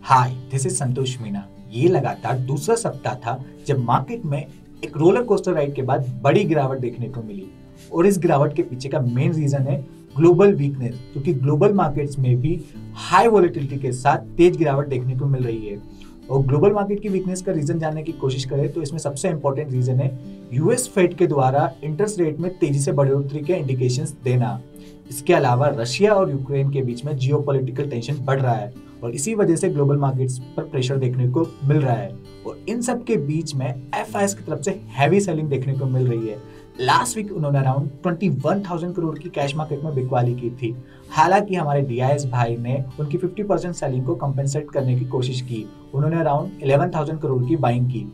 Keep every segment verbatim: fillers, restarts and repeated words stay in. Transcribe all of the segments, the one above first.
Hi, this is Santosh Meena. ये लगातार दूसरा सप्ताह था जब मार्केट में एक रोलर कोस्टर राइड के बाद बड़ी गिरावट देखने को मिली और इस गिरावट के पीछे का मेन रीजन है ग्लोबल वीकनेस, क्योंकि ग्लोबल मार्केट्स में भी हाई वॉलेटिलिटी के साथ तेज गिरावट देखने को मिल रही है। और ग्लोबल मार्केट की वीकनेस का रीजन जानने की कोशिश करें तो इसमें सबसे इंपॉर्टेंट रीजन है यूएस फेड के द्वारा इंटरेस्ट रेट में तेजी से बढ़ोतरी के इंडिकेशंस देना। इसके अलावा रशिया और यूक्रेन के बीच में जियोपॉलिटिकल टेंशन बढ़ रहा है और इसी वजह से ग्लोबल मार्केट्स पर प्रेशर देखने को मिल रहा है। और इन सब के बीच में एफआईएस की तरफ से हैवी सेलिंग देखने को मिल रही है। लास्ट वीक उन्होंने अराउंड इक्कीस हज़ार करोड़ की कैश मार्केट में बिकवाली की थी। हालांकि हमारे डीआईएस भाई ने उनकी पचास परसेंट सेलिंग को कंपेंसेट करने की कोशिश की। उन्होंने अराउंड ग्यारह हज़ार करोड़ की बाइंग की।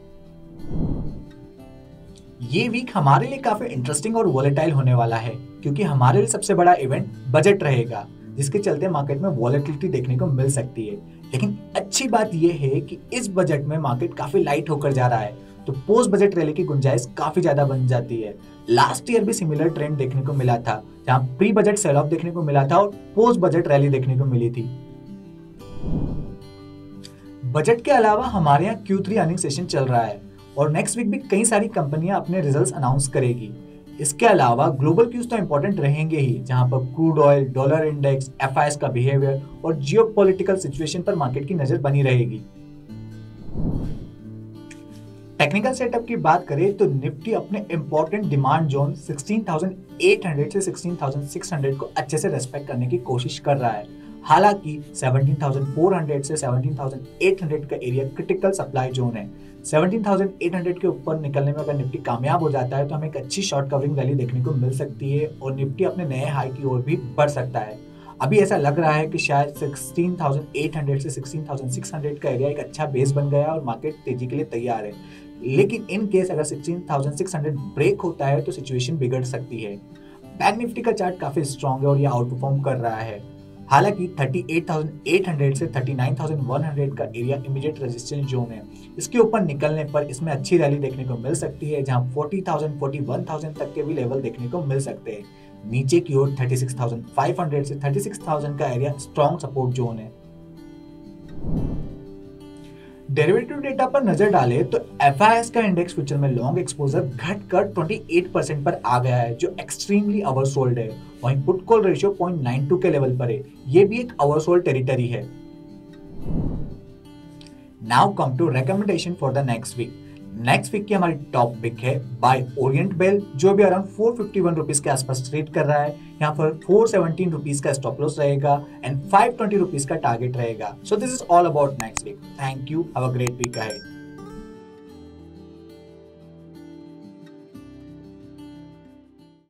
ये वीक हमारे लिए काफी इंटरेस्टिंग और वॉलेटाइल होने वाला है, क्योंकि हमारे लिए सबसे बड़ा इवेंट बजट रहेगा, जिसके चलते मार्केट में वॉलेटिलिटी देखने को मिल सकती है। लेकिन अच्छी बात यह है कि इस बजट में मार्केट काफी लाइट होकर जा रहा है, तो पोस्ट बजट रैली की गुंजाइश काफी ज्यादा बन जाती है। लास्ट ईयर भी सिमिलर ट्रेंड देखने को मिला था, जहां प्री बजट सेल ऑफ देखने को मिला था और पोस्ट बजट रैली देखने को मिली थी। बजट के अलावा हमारे यहाँ क्यू थ्री अर्निंग सेशन चल रहा है और नेक्स्ट वीक भी कई सारी कंपनियां अपने रिजल्ट्स अनाउंस करेगी। इसके अलावा ग्लोबल क्यूज तो इंपॉर्टेंट रहेंगे ही, जहां पर crude oil, dollar index, FIIs का बिहेवियर और जियोपॉलिटिकल सिचुएशन पर मार्केट की नजर बनी रहेगी। टेक्निकल सेटअप की बात करें तो निफ्टी अपने इंपॉर्टेंट डिमांड जोन सोलह हज़ार आठ सौ से सोलह हज़ार छह सौ को अच्छे से रेस्पेक्ट करने की कोशिश कर रहा है। हालांकि सत्रह हज़ार चार सौ से सत्रह हज़ार आठ सौ का एरिया क्रिटिकल सप्लाई जोन है। सत्रह हज़ार आठ सौ के ऊपर निकलने में अगर निफ्टी कामयाब हो जाता है तो हमें एक अच्छी शॉर्ट कवरिंग रैली देखने को मिल सकती है और निफ्टी अपने नए हाई की ओर भी बढ़ सकता है। अभी ऐसा लग रहा है कि शायद सोलह हज़ार आठ सौ से सोलह हज़ार छह सौ का एरिया एक अच्छा बेस बन गया और मार्केट तेजी के लिए तैयार है। लेकिन इन केस अगर सोलह हज़ार छह सौ ब्रेक होता है तो सिचुएशन बिगड़ सकती है। बैंक निफ्टी का चार्ट काफी स्ट्रांग है और ये आउट परफॉर्म कर रहा है। हालांकि अड़तीस हज़ार आठ सौ से उनतालीस हज़ार एक सौ का एरिया इमीडिएट रेजिस्टेंस जोन है। इसके ऊपर निकलने पर इसमें अच्छी रैली देखने को मिल सकती है, जहां चालीस हज़ार इकतालीस हज़ार तक के भी लेवल देखने को मिल सकते हैं। नीचे की ओर छत्तीस हज़ार पाँच सौ से छत्तीस हज़ार का एरिया स्ट्रॉन्ग सपोर्ट जोन है। डेरिवेटिव डेटा पर नजर डालें तो एफआईएस का इंडेक्स फ्यूचर में लॉन्ग एक्सपोजर घटकर अट्ठाईस परसेंट पर आ गया है, जो एक्सट्रीमली ओवरसोल्ड है। वहीं put call ratio point nine two के लेवल पर है, ये भी एक ओवरसोल्ड टेरिटरी है। Now come to recommendation for the next week. Next week की हमारी टॉप पिक है बाय ओरिएंट बेल, जो भी अराउंड चार सौ इक्यावन रुपीस के आसपास ट्रेड कर रहा है। यहाँ पर चार सौ सत्रह रुपीस का स्टॉप लॉस रहेगा एंड पाँच सौ बीस रुपीस का टारगेट रहेगा। So this is all about next week. Thank you, have a great week ahead.